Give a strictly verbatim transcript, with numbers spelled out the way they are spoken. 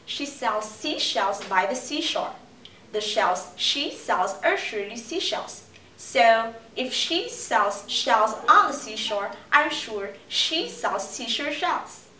she sells seashells by the seashore. The shells she sells are surely seashells. So, if she sells shells on the seashore, I'm sure she sells seashore shells.